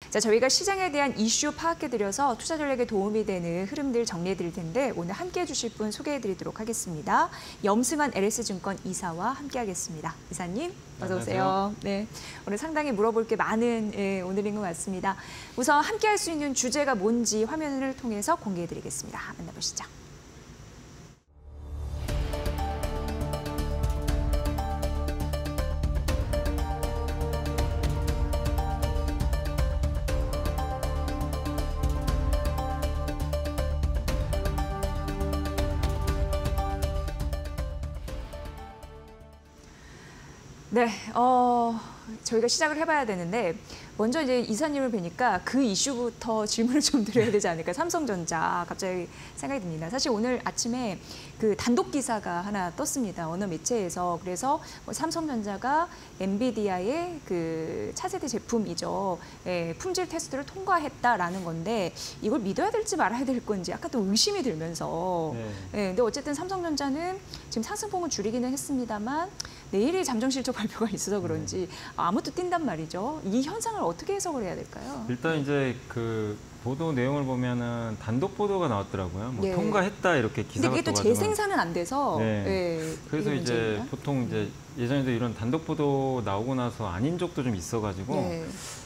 자, 저희가 시장에 대한 이슈 파악해드려서 투자 전략에 도움이 되는 흐름들 정리해드릴 텐데 오늘 함께해 주실 분 소개해드리도록 하겠습니다. 염승환 LS증권 이사와 함께하겠습니다. 이사님, 어서 오세요. 네, 오늘 상당히 물어볼 게 많은 오늘인 것 같습니다. 우선 함께할 수 있는 주제가 뭔지 화면을 통해서 공개해드리겠습니다. 만나보시죠. 네, 저희가 시작을 해봐야 되는데 먼저 이제 이사님을 뵈니까 그 이슈부터 질문을 좀 드려야 되지 않을까. 삼성전자 갑자기 생각이 듭니다. 사실 오늘 아침에 그 단독 기사가 하나 떴습니다. 어느 매체에서. 그래서 삼성전자가 엔비디아의 그 차세대 제품이죠. 품질 테스트를 통과했다라는 건데 이걸 믿어야 될지 말아야 될 건지 약간 또 의심이 들면서. 근데 어쨌든 삼성전자는 지금 상승폭은 줄이기는 했습니다만 내일이 잠정 실적 발표가 있어서 그런지 아무도 뛴단 말이죠. 이 현상을 어떻게 해석을 해야 될까요? 일단 이제 그 보도 내용을 보면은 단독 보도가 나왔더라고요. 뭐 통과했다 이렇게 기사가 근데 이게 또 재생산은 안 돼서. 그래서 이제 보통 이제 예전에도 이런 단독 보도 나오고 나서 아닌 적도 좀 있어가지고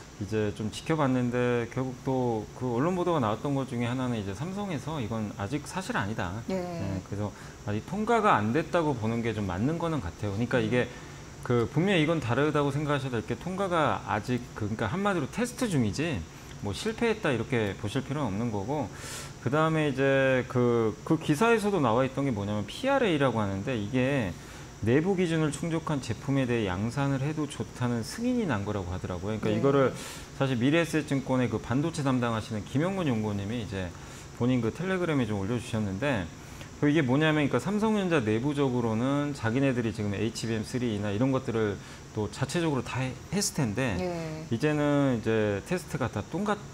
이제 좀 지켜봤는데 결국 또 그 언론 보도가 나왔던 것 중에 하나는 이제 삼성에서 이건 아직 사실 아니다. 그래서 아직 통과가 안 됐다고 보는 게 좀 맞는 거는 같아요. 그러니까 이게 그 분명히 이건 다르다고 생각하셔야 될 게 통과가 아직 그러니까 한마디로 테스트 중이지 뭐 실패했다 이렇게 보실 필요는 없는 거고 그 다음에 이제 그 기사에서도 나와 있던 게 뭐냐면 PRA라고 하는데 이게 내부 기준을 충족한 제품에 대해 양산을 해도 좋다는 승인이 난 거라고 하더라고요. 그러니까 이거를 사실 미래에셋증권의 그 반도체 담당하시는 김영근 연구원님이 이제 본인 그 텔레그램에 좀 올려주셨는데 이게 뭐냐면 그러니까 삼성전자 내부적으로는 자기네들이 지금 HBM3나 이런 것들을 또 자체적으로 다 했을 텐데 이제는 이제 테스트가 다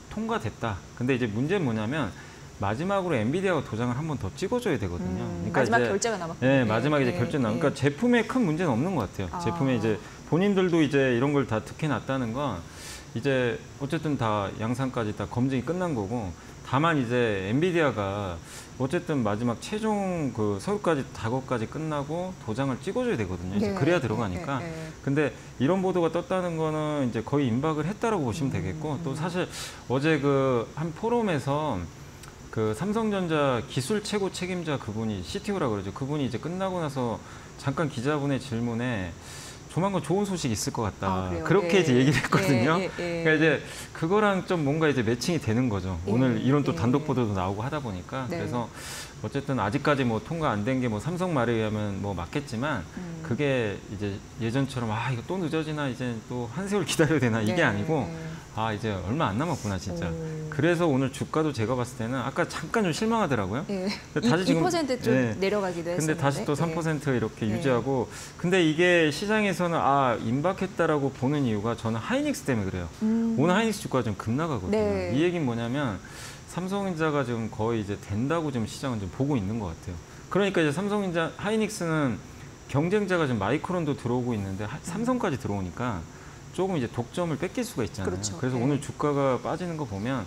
통과됐다. 근데 이제 문제는 뭐냐면 마지막으로 엔비디아가 도장을 한 번 더 찍어줘야 되거든요. 그러니까 마지막 이제, 결제가 남았고. 마지막에 이제 결제 남았고. 그러니까 제품에 큰 문제는 없는 것 같아요. 제품에 이제 본인들도 이제 이런 걸 다 득해놨다는 건 이제 어쨌든 다 양산까지 다 검증이 끝난 거고 다만 이제 엔비디아가 어쨌든 마지막 최종 그 서류까지 작업까지 끝나고 도장을 찍어줘야 되거든요. 이제 그래야 들어가니까. 근데 이런 보도가 떴다는 거는 이제 거의 임박을 했다라고 보시면 되겠고 또 사실 어제 그 한 포럼에서 그 삼성전자 기술 최고 책임자 그분이 CTO라고 그러죠. 그분이 이제 끝나고 나서 잠깐 기자분의 질문에 조만간 좋은 소식이 있을 것 같다. 그렇게 이제 얘기를 했거든요. 그러니까 이제 그거랑 좀 뭔가 이제 매칭이 되는 거죠. 오늘 이런 또 단독 보도도 나오고 하다 보니까 그래서 어쨌든 아직까지 뭐 통과 안 된 게 뭐 삼성 말에 의하면 뭐 맞겠지만 그게 이제 예전처럼 이거 또 늦어지나 이제 또 한 세월 기다려야 되나 이게 아니고 이제 얼마 안 남았구나 진짜. 그래서 오늘 주가도 제가 봤을 때는 아까 잠깐 좀 실망하더라고요. 다시 지금 2% 좀 내려가기도 했었는데. 근데 다시 또 3% 이렇게 유지하고. 근데 이게 시장에서는 임박했다라고 보는 이유가 저는 하이닉스 때문에 그래요. 오늘 하이닉스 주가가 좀 급나가거든요. 이 얘기는 뭐냐면 삼성전자가 지금 거의 이제 된다고 지금 시장은 좀 보고 있는 것 같아요. 그러니까 이제 삼성전자 하이닉스는 경쟁자가 지금 마이크론도 들어오고 있는데 삼성까지 들어오니까 조금 이제 독점을 뺏길 수가 있잖아요. 그래서 오늘 주가가 빠지는 거 보면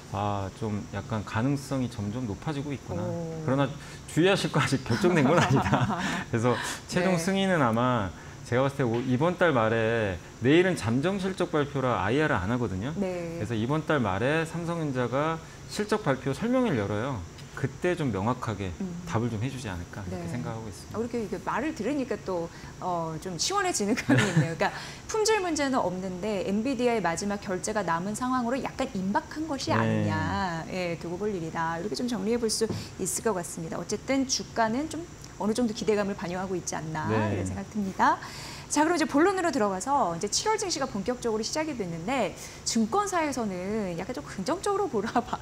좀 약간 가능성이 점점 높아지고 있구나. 그러나 주의하실 거 아직 결정된 건 아니다. 그래서 최종 승인은 아마 제가 봤을 때 이번 달 말에 내일은 잠정 실적 발표라 IR을 안 하거든요. 그래서 이번 달 말에 삼성전자가 실적 발표 설명회를 열어요. 그때 좀 명확하게 답을 좀 해주지 않을까 이렇게 생각하고 있습니다. 이렇게 말을 들으니까 또 좀 시원해지는 감이 있네요. 그러니까 품질 문제는 없는데 엔비디아의 마지막 결제가 남은 상황으로 약간 임박한 것이 아니냐 두고 볼 일이다. 이렇게 좀 정리해 볼 수 있을 것 같습니다. 어쨌든 주가는 좀 어느 정도 기대감을 반영하고 있지 않나 이런 생각 듭니다. 자, 그럼 이제 본론으로 들어가서 이제 7월 증시가 본격적으로 시작이 됐는데 증권사에서는 약간 좀 긍정적으로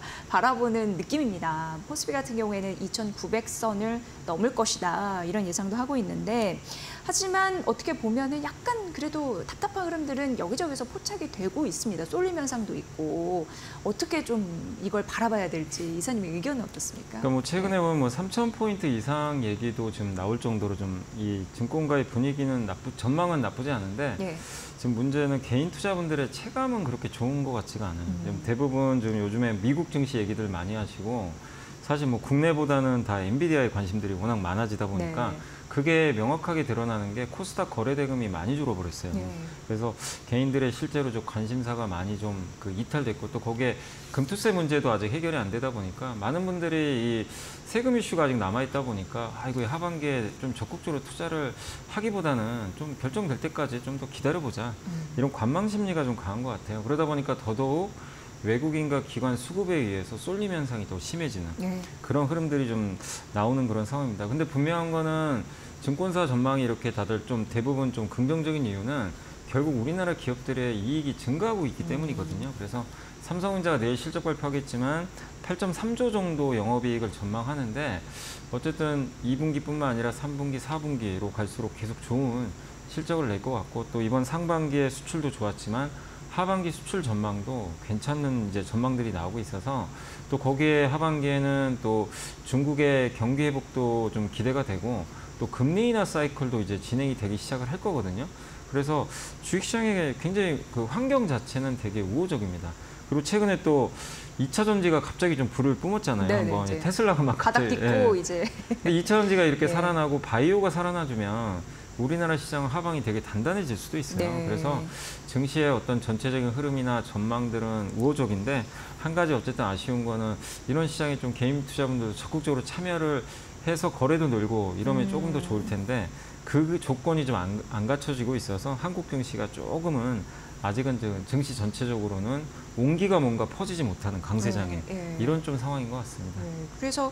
바라보는 느낌입니다. 코스피 같은 경우에는 2,900선을 넘을 것이다 이런 예상도 하고 있는데 하지만 어떻게 보면은 약간 그래도 답답한 흐름들은 여기저기서 포착이 되고 있습니다. 쏠림 현상도 있고 어떻게 좀 이걸 바라봐야 될지 이사님의 의견은 어떻습니까? 그러니까 뭐 최근에 보면 뭐 3,000포인트 이상 얘기도 지금 나올 정도로 좀 이 증권가의 분위기는 전망은 나쁘지 않은데 예. 지금 문제는 개인 투자분들의 체감은 그렇게 좋은 것 같지가 않아요. 지금 대부분 좀 요즘에 미국 증시 얘기들 많이 하시고 사실 뭐 국내보다는 다 엔비디아의 관심들이 워낙 많아지다 보니까 네. 그게 명확하게 드러나는 게 코스닥 거래 대금이 많이 줄어버렸어요. 네. 그래서 개인들의 실제로 좀 관심사가 많이 좀 그 이탈됐고 또 거기에 금투세 문제도 아직 해결이 안 되다 보니까 많은 분들이 이 세금 이슈가 아직 남아있다 보니까 이거 하반기에 좀 적극적으로 투자를 하기보다는 좀 결정될 때까지 좀 더 기다려보자. 이런 관망 심리가 좀 강한 것 같아요. 그러다 보니까 더더욱 외국인과 기관 수급에 의해서 쏠림 현상이 더 심해지는 그런 흐름들이 좀 나오는 그런 상황입니다. 근데 분명한 거는 증권사 전망이 이렇게 다들 좀 대부분 좀 긍정적인 이유는 결국 우리나라 기업들의 이익이 증가하고 있기 때문이거든요. 그래서 삼성전자가 내일 실적 발표하겠지만 8.3조 정도 영업이익을 전망하는데 어쨌든 2분기뿐만 아니라 3분기, 4분기로 갈수록 계속 좋은 실적을 낼 것 같고 또 이번 상반기에 수출도 좋았지만 하반기 수출 전망도 괜찮은 이제 전망들이 나오고 있어서 또 거기에 하반기에는 또 중국의 경기 회복도 좀 기대가 되고 또 금리 인하 사이클도 이제 진행이 되기 시작을 할 거거든요. 그래서 주식시장의 굉장히 그 환경 자체는 되게 우호적입니다. 그리고 최근에 또 2차 전지가 갑자기 좀 불을 뿜었잖아요. 네네, 한번 이제 테슬라가 막 가닥 갑자기, 딛고 이제 2차 전지가 이렇게 예. 살아나고 바이오가 살아나주면 우리나라 시장은 하방이 되게 단단해질 수도 있어요. 네. 그래서 증시의 어떤 전체적인 흐름이나 전망들은 우호적인데 한 가지 어쨌든 아쉬운 거는 이런 시장에 좀 개인 투자분들도 적극적으로 참여를 해서 거래도 늘고 이러면 조금 더 좋을 텐데 그 조건이 좀 안 갖춰지고 있어서 한국 증시가 조금은 아직은 증시 전체적으로는 온기가 뭔가 퍼지지 못하는 강세장애 이런 좀 상황인 것 같습니다. 그래서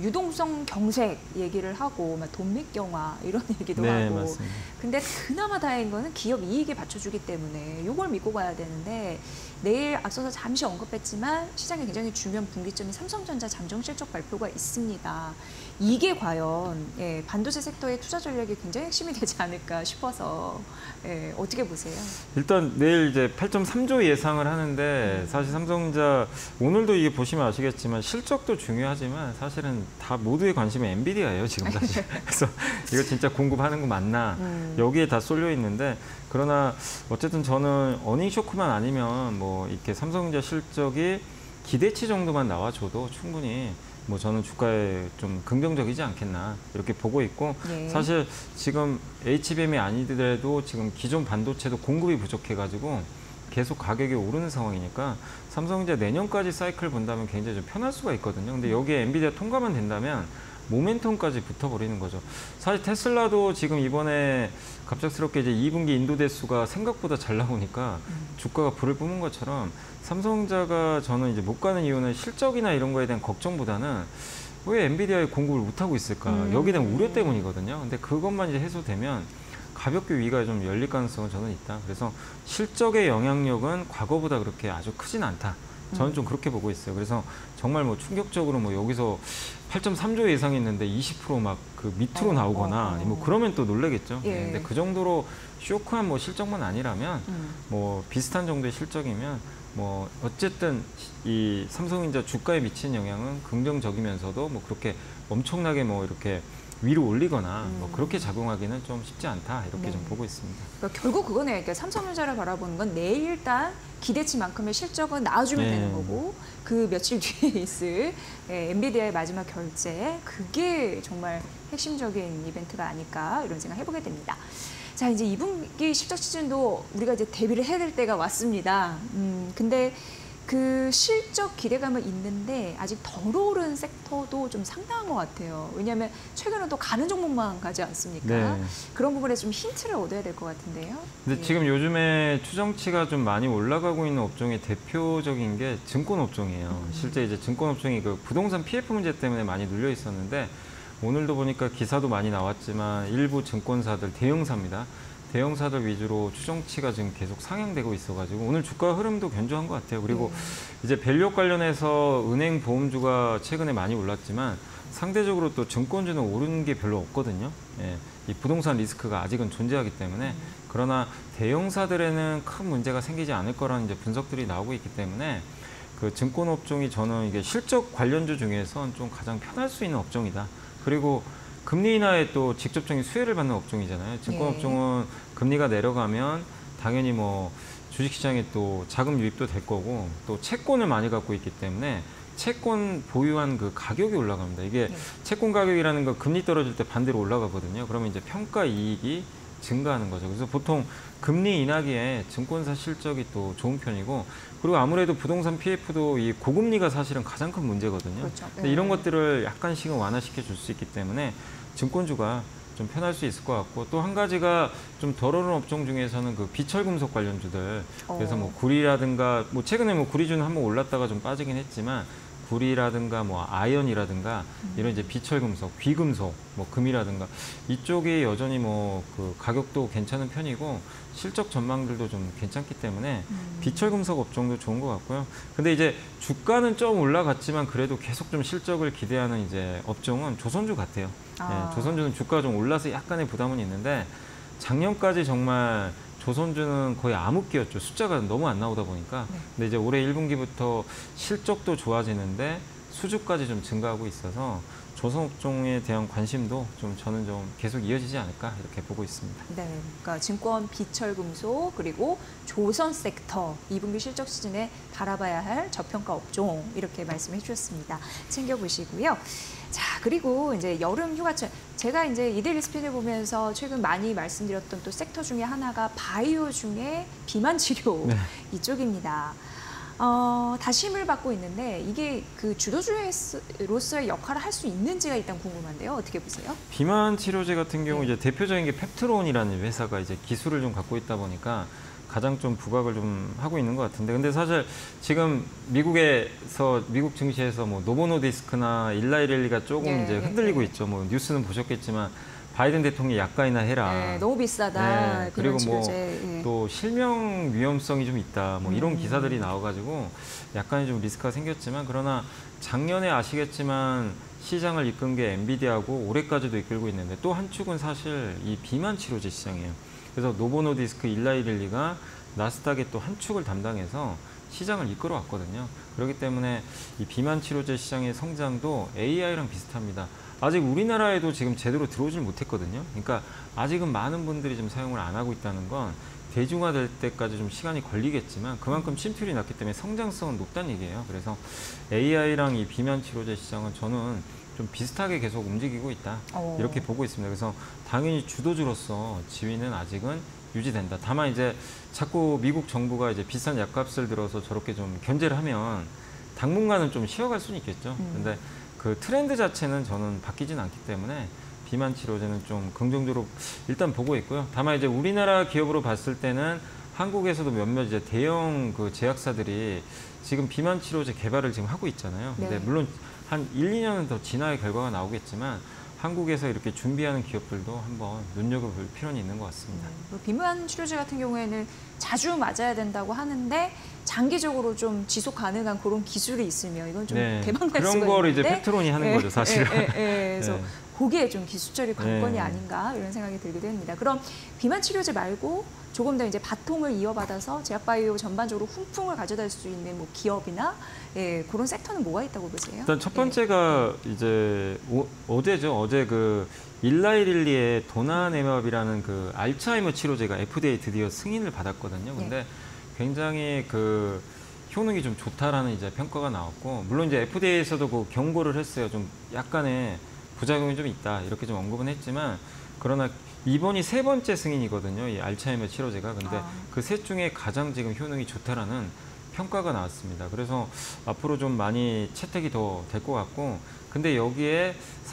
유동성 경색 얘기를 하고 막 돈맥경화 이런 얘기도 네, 하고 맞습니다. 근데 그나마 다행인 거는 기업 이익에 받쳐주기 때문에 이걸 믿고 가야 되는데 내일 앞서서 잠시 언급했지만 시장에 굉장히 중요한 분기점인 삼성전자 잠정 실적 발표가 있습니다. 이게 과연 반도체 섹터의 투자 전략이 굉장히 핵심이 되지 않을까 싶어서 어떻게 보세요? 일단 내일 이제 8.3조 예상을 하는데 사실 삼성전자 오늘도 이게 보시면 아시겠지만 실적도 중요하지만 사실은 다 모두의 관심은 엔비디아예요 지금 사실. 그래서 이거 진짜 공급하는 거 맞나 여기에 다 쏠려 있는데 그러나 어쨌든 저는 어닝 쇼크만 아니면 뭐 이렇게 삼성전자 실적이 기대치 정도만 나와줘도 충분히 뭐 저는 주가에 좀 긍정적이지 않겠나 이렇게 보고 있고 사실 지금 HBM이 아니더라도 지금 기존 반도체도 공급이 부족해가지고 계속 가격이 오르는 상황이니까 삼성전자 내년까지 사이클 본다면 굉장히 좀 편할 수가 있거든요. 근데 여기에 엔비디아 통과만 된다면 모멘텀까지 붙어버리는 거죠. 사실 테슬라도 지금 이번에 갑작스럽게 이제 2분기 인도 대수가 생각보다 잘 나오니까 주가가 불을 뿜은 것처럼 삼성전자가 저는 이제 못 가는 이유는 실적이나 이런 거에 대한 걱정보다는 왜 엔비디아에 공급을 못 하고 있을까 여기에 대한 우려 때문이거든요. 근데 그것만 이제 해소되면 가볍게 위가 좀 열릴 가능성은 저는 있다. 그래서 실적의 영향력은 과거보다 그렇게 아주 크진 않다. 저는 좀 그렇게 보고 있어요. 그래서 정말 뭐 충격적으로 뭐 여기서 8.3조 예상했는데 20% 막 그 밑으로 나오거나 뭐 그러면 또 놀라겠죠. 근데 그 정도로 쇼크한 뭐 실적만 아니라면 뭐 비슷한 정도의 실적이면 뭐 어쨌든 이 삼성전자 주가에 미치는 영향은 긍정적이면서도 뭐 그렇게 엄청나게 뭐 이렇게 위로 올리거나 뭐 그렇게 작용하기는 좀 쉽지 않다 이렇게 좀 보고 있습니다. 그러니까 결국 그거네요. 그러니까 삼성전자를 바라보는 건 내일 일단 기대치만큼의 실적은 나와주면 되는 거고 그 며칠 뒤에 있을 엔비디아의 마지막 결제 그게 정말 핵심적인 이벤트가 아닐까 이런 생각 해보게 됩니다. 자 이제 2분기 실적 시즌도 우리가 이제 대비를 해야 될 때가 왔습니다. 근데 그 실적 기대감은 있는데 아직 덜 오른 섹터도 좀 상당한 것 같아요. 왜냐하면 최근에 또 가는 종목만 가지 않습니까? 그런 부분에 좀 힌트를 얻어야 될 것 같은데요. 근데 지금 요즘에 추정치가 좀 많이 올라가고 있는 업종의 대표적인 게 증권 업종이에요. 실제 이제 증권 업종이 그 부동산 PF 문제 때문에 많이 눌려 있었는데 오늘도 보니까 기사도 많이 나왔지만 일부 증권사들 대형사입니다. 대형사들 위주로 추정치가 지금 계속 상향되고 있어가지고 오늘 주가 흐름도 견조한 것 같아요. 그리고 이제 밸류업 관련해서 은행 보험주가 최근에 많이 올랐지만 상대적으로 또 증권주는 오르는 게 별로 없거든요. 예, 이 부동산 리스크가 아직은 존재하기 때문에 그러나 대형사들에는 큰 문제가 생기지 않을 거라는 이제 분석들이 나오고 있기 때문에 그 증권 업종이 저는 이게 실적 관련주 중에선 좀 가장 편할 수 있는 업종이다. 그리고 금리 인하에 또 직접적인 수혜를 받는 업종이잖아요. 증권 업종은 금리가 내려가면 당연히 뭐 주식시장에 또 자금 유입도 될 거고 또 채권을 많이 갖고 있기 때문에 채권 보유한 그 가격이 올라갑니다. 이게 채권 가격이라는 거 금리 떨어질 때 반대로 올라가거든요. 그러면 이제 평가 이익이 증가하는 거죠. 그래서 보통 금리 인하기에 증권사 실적이 또 좋은 편이고 그리고 아무래도 부동산 PF도 이 고금리가 사실은 가장 큰 문제거든요. 그렇죠. 근데 이런 것들을 약간씩은 완화시켜 줄 수 있기 때문에 증권주가 좀 편할 수 있을 것 같고 또 한 가지가 좀 덜 오른 업종 중에서는 그 비철금속 관련주들 그래서 뭐 구리라든가 뭐 최근에 뭐 구리주는 한번 올랐다가 좀 빠지긴 했지만 구리라든가 뭐 아연이라든가 이런 이제 비철금속, 귀금속, 뭐 금이라든가 이쪽이 여전히 뭐 그 가격도 괜찮은 편이고 실적 전망들도 좀 괜찮기 때문에 비철금속 업종도 좋은 것 같고요. 근데 이제 주가는 좀 올라갔지만 그래도 계속 좀 실적을 기대하는 이제 업종은 조선주 같아요. 예, 조선주는 주가가 좀 올라서 약간의 부담은 있는데 작년까지 정말 조선주는 거의 암흑기였죠. 숫자가 너무 안 나오다 보니까. 근데 이제 올해 1분기부터 실적도 좋아지는데 수주까지 좀 증가하고 있어서 조선업종에 대한 관심도 좀 저는 좀 계속 이어지지 않을까 이렇게 보고 있습니다. 네, 그러니까 증권, 비철금속 그리고 조선 섹터 2분기 실적 시즌에 바라봐야 할 저평가 업종 이렇게 말씀해 주셨습니다. 챙겨보시고요. 자, 그리고 이제 여름 휴가철 제가 이제 이데일리 스피드 보면서 최근 많이 말씀드렸던 또 섹터 중에 하나가 바이오 중에 비만 치료 이쪽입니다. 다시 힘을 받고 있는데 이게 그 주도주로서의 역할을 할 수 있는지가 일단 궁금한데요. 어떻게 보세요? 비만 치료제 같은 경우 이제 대표적인 게 펩트론이라는 회사가 이제 기술을 좀 갖고 있다 보니까 가장 좀 부각을 좀 하고 있는 것 같은데 근데 사실 지금 미국 증시에서 뭐 노보노디스크나 일라이렐리가 조금 이제 흔들리고 있죠. 뭐 뉴스는 보셨겠지만 바이든 대통령이 약간이나 해라. 네, 너무 비싸다. 네, 그리고 뭐 또 실명 위험성이 좀 있다. 뭐 이런 기사들이 나와가지고 약간의 좀 리스크가 생겼지만 그러나 작년에 아시겠지만 시장을 이끈 게 엔비디아고 올해까지도 이끌고 있는데 또 한 축은 사실 이 비만 치료제 시장이에요. 그래서 노보노디스크, 일라이렐리가 나스닥의 또 한 축을 담당해서 시장을 이끌어 왔거든요. 그렇기 때문에 이 비만 치료제 시장의 성장도 AI랑 비슷합니다. 아직 우리나라에도 지금 제대로 들어오질 못했거든요. 그러니까 아직은 많은 분들이 좀 사용을 안 하고 있다는 건 대중화될 때까지 좀 시간이 걸리겠지만 그만큼 침투율이 낮기 때문에 성장성은 높다는 얘기예요. 그래서 AI랑 이 비만 치료제 시장은 저는 좀 비슷하게 계속 움직이고 있다. 이렇게 보고 있습니다. 그래서 당연히 주도주로서 지위는 아직은 유지된다. 다만 이제 자꾸 미국 정부가 이제 비싼 약값을 들어서 저렇게 좀 견제를 하면 당분간은 좀 쉬어갈 수는 있겠죠. 근데 그 트렌드 자체는 저는 바뀌진 않기 때문에 비만 치료제는 좀 긍정적으로 일단 보고 있고요. 다만 이제 우리나라 기업으로 봤을 때는 한국에서도 몇몇 이제 대형 그 제약사들이 지금 비만 치료제 개발을 지금 하고 있잖아요. 근데 물론 한 1, 2년은 더 지나야 결과가 나오겠지만 한국에서 이렇게 준비하는 기업들도 한번 눈여겨볼 필요는 있는 것 같습니다. 비만 치료제 같은 경우에는 자주 맞아야 된다고 하는데 장기적으로 좀 지속 가능한 그런 기술이 있으면 이건 좀 대박 날 수가 있는데 그런 거를 이제 펩트론이 하는 거죠, 사실은. 그래서 그게 좀 기술적인 관건이 아닌가 이런 생각이 들기도 합니다. 그럼 비만 치료제 말고 조금 더 이제 바통을 이어받아서 제약바이오 전반적으로 훈풍을 가져다 줄 수 있는 뭐 기업이나 그런 섹터는 뭐가 있다고 보세요? 일단 첫 번째가 이제 어제죠. 어제 그 일라이릴리의 도나네맵이라는 그 알츠하이머 치료제가 FDA 드디어 승인을 받았거든요. 근데 굉장히 그 효능이 좀 좋다라는 이제 평가가 나왔고 물론 이제 FDA에서도 그 경고를 했어요. 좀 약간의 부작용이 좀 있다 이렇게 좀 언급은 했지만 그러나 이번이 3번째 승인이거든요. 이 알츠하이머 치료제가. 근데 그 셋 중에 가장 지금 효능이 좋다라는 평가가 나왔습니다. 그래서 앞으로 좀 많이 채택이 더 될 것 같고 근데 여기에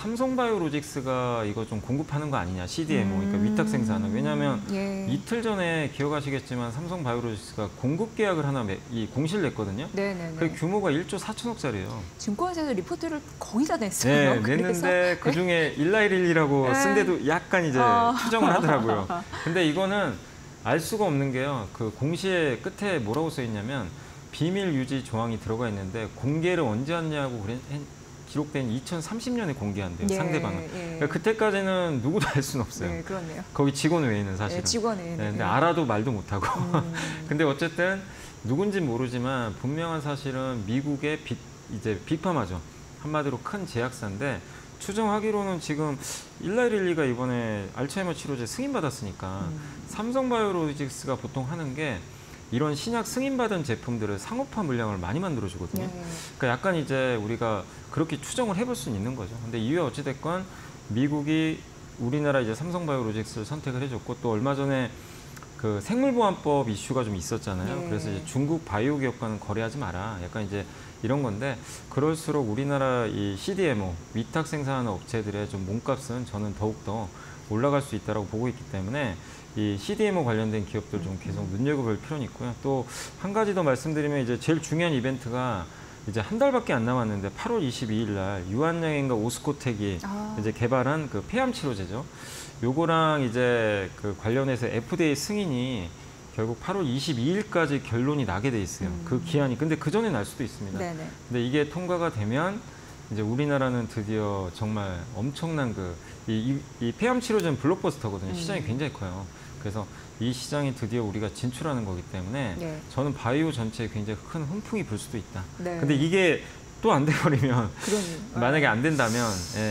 삼성바이오로직스가 이거 좀 공급하는 거 아니냐, CDMO, 그러니까 위탁 생산을. 왜냐하면 이틀 전에 기억하시겠지만 삼성바이오로직스가 공급 계약을 하나 공시를 냈거든요. 그 규모가 1조 4천억짜리예요. 증권사에서 리포트를 거의 다 냈어요. 네, 냈는데 그중에 일라이릴리라고 쓴 데도 약간 이제 추정을 하더라고요. 근데 이거는 알 수가 없는 게요. 그 공시의 끝에 뭐라고 써 있냐면 비밀 유지 조항이 들어가 있는데 공개를 언제 하냐고 기록된 2030년에 공개한대요. 예, 상대방은. 예. 그러니까 그때까지는 누구도 알 수는 없어요. 네, 그렇네요. 거기 직원 외에는 사실은. 네, 직원 외에는. 네, 근데 알아도 말도 못하고. 근데 어쨌든 누군지는 모르지만 분명한 사실은 미국의 이제 빅파마죠. 한마디로 큰 제약사인데 추정하기로는 지금 일라일리가 이번에 알츠하이머 치료제 승인받았으니까 삼성바이오로직스가 보통 하는 게 이런 신약 승인받은 제품들을 상업화 물량을 많이 만들어주거든요. 그러니까 약간 이제 우리가 그렇게 추정을 해볼 수는 있는 거죠. 근데 이후에 어찌됐건 미국이 우리나라 이제 삼성바이오로직스를 선택을 해줬고 또 얼마 전에 그 생물보안법 이슈가 좀 있었잖아요. 네. 그래서 이제 중국 바이오 기업과는 거래하지 마라. 약간 이제 이런 건데 그럴수록 우리나라 이 CDMO 위탁 생산하는 업체들의 좀 몸값은 저는 더욱더 올라갈 수 있다고 보고 있기 때문에 이 CDMO 관련된 기업들 좀 계속 눈여겨볼 필요는 있고요. 또 한 가지 더 말씀드리면 이제 제일 중요한 이벤트가 이제 한 달밖에 안 남았는데 8월 22일 날 유한양행과 오스코텍이 이제 개발한 그 폐암 치료제죠. 요거랑 이제 그 관련해서 FDA 승인이 결국 8월 22일까지 결론이 나게 돼 있어요. 그 기한이. 근데 그 전에 날 수도 있습니다. 네네. 근데 이게 통과가 되면 이제 우리나라는 드디어 정말 엄청난 이 폐암 치료제는 블록버스터거든요. 시장이 굉장히 커요. 그래서 이 시장에 드디어 우리가 진출하는 거기 때문에 네. 저는 바이오 전체에 굉장히 큰 훈풍이 불 수도 있다. 네. 근데 이게 또 안 돼버리면 그러니. 만약에 안 된다면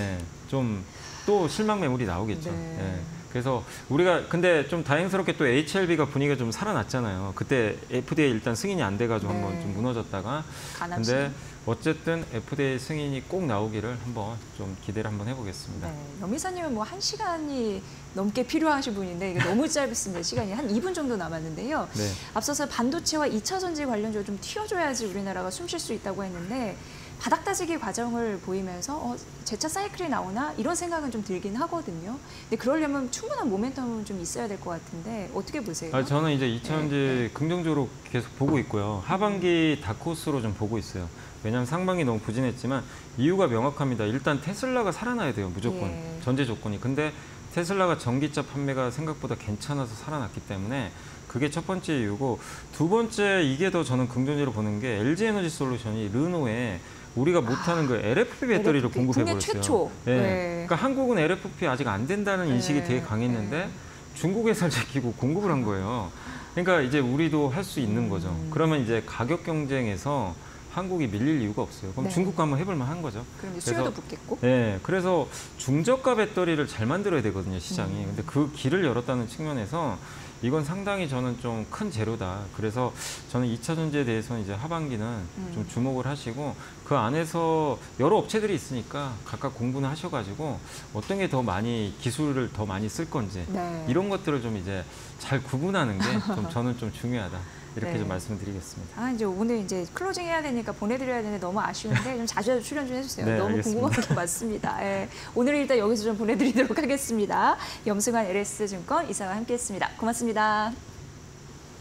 좀 또 실망 매물이 나오겠죠. 네. 예. 그래서 우리가 근데 좀 다행스럽게 또 HLB가 분위기가 좀 살아났잖아요. 그때 FDA 일단 승인이 안 돼가지고 네. 한번 좀 무너졌다가 근데 어쨌든 FDA 승인이 꼭 나오기를 한번 좀 기대를 한번 해보겠습니다. 네. 염의사님은 뭐 1시간이 넘게 필요하신 분인데 이게 너무 짧습니다. 시간이 한 2분 정도 남았는데요. 네. 앞서서 반도체와 2차 전지 관련주를 좀 튀어줘야지 우리나라가 숨 쉴 수 있다고 했는데 바닥 다지기 과정을 보이면서 재차 사이클이 나오나 이런 생각은 좀 들긴 하거든요. 근데 그러려면 충분한 모멘텀은 좀 있어야 될 것 같은데 어떻게 보세요? 저는 이제 2차 전지 긍정적으로 계속 보고 있고요. 하반기 다크호스로 좀 보고 있어요. 왜냐하면 상반기 너무 부진했지만 이유가 명확합니다. 일단 테슬라가 살아나야 돼요. 무조건. 전제 조건이. 근데 테슬라가 전기차 판매가 생각보다 괜찮아서 살아났기 때문에 그게 첫 번째 이유고 두 번째 이게 더 저는 긍정적으로 보는 게 LG에너지 솔루션이 르노에 우리가 못하는 그 LFP 배터리를 공급해버렸어요. 국내 최초. 네. 네. 그러니까 한국은 LFP 아직 안 된다는 인식이 되게 강했는데 중국 회사를 제끼고 공급을 한 거예요. 그러니까 이제 우리도 할 수 있는 거죠. 그러면 이제 가격 경쟁에서 한국이 밀릴 이유가 없어요. 그럼 중국과 한번 해볼 만한 거죠. 그럼 수요도 붙겠고. 네, 그래서 중저가 배터리를 잘 만들어야 되거든요, 시장이. 근데 그 길을 열었다는 측면에서 이건 상당히 저는 좀 큰 재료다. 그래서 저는 2차 전지에 대해서는 이제 하반기는 좀 주목을 하시고 그 안에서 여러 업체들이 있으니까 각각 공부는 하셔가지고 어떤 게 더 많이 기술을 더 많이 쓸 건지 이런 것들을 좀 이제 잘 구분하는 게 좀 저는 좀 중요하다. 이렇게 좀 말씀드리겠습니다. 이제 오늘 이제 클로징 해야 되니까 보내드려야 되는데 너무 아쉬운데 좀 자주 출연 좀 해주세요. 네, 너무 알겠습니다. 궁금한 게 많습니다. 오늘은 일단 여기서 좀 보내드리도록 하겠습니다. 염승환 LS증권 이사와 함께했습니다. 고맙습니다.